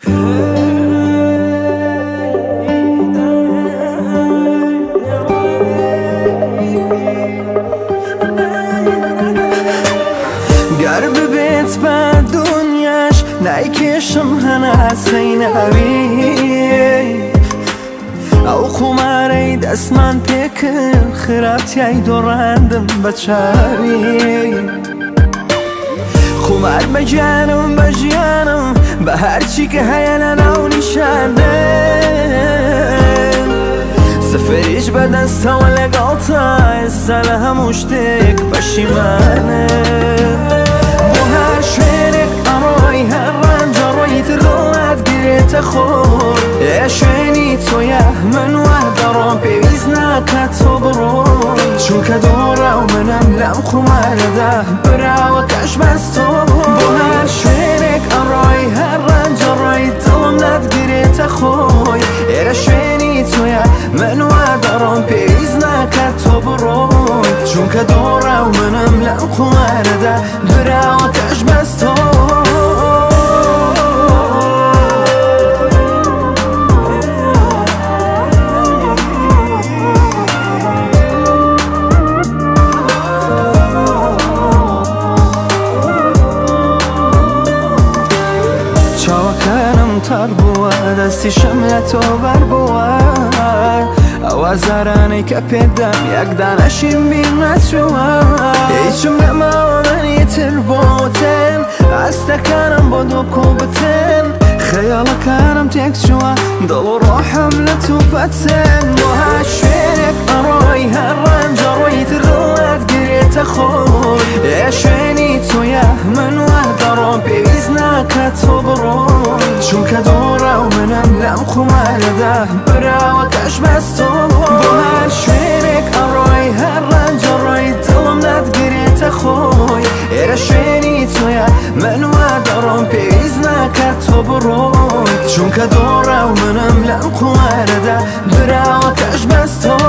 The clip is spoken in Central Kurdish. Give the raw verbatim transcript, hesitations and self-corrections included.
گر ببیت با دنیاش نیکشم هنه سینوی او قماری دست من پیکن خرابتی ای دورندم بچاری قمار بجانم بجانم به هرچی که هیلن او نشانه سفریش به دست و لگالتا استل هموشتک پشیمانه بو هر شوینک امروی هر رنج روی ترلت گریت خور اشوینی تویه من وحدارم پیویز نکت و برون چون که دوره و منم لم قمار ده برا و کش بستو بو هر شوینک امروی هر رنج روی ترلت گریت خور اشوینی تویه من وحدارم پیویز نکت و برون چون که دوره و منم لم قمار ده برا و کش بستو تر بود دستی شملت و بر بود آوازارانی که پیدم یک دانشیم بیمت شود هیچم نمامنی تر بودن از تکانم بودو کوبتن خیال کارم تک شوا دل و روحم لتو بتن و هاشوینک اروی هر رنج روی ترلت گریت خور اشوینی تویه من وحدارم پیویز نکت و برون چون که دوره و منم لم قمار ده برا و کش بستو بو هر شوینک اروی هر رنج روی دلم ند گریت خوی اشوینی تویه من وحدارم پیویز نکت و برون چون که دوره و منم لم قمار ده برا و کش بستو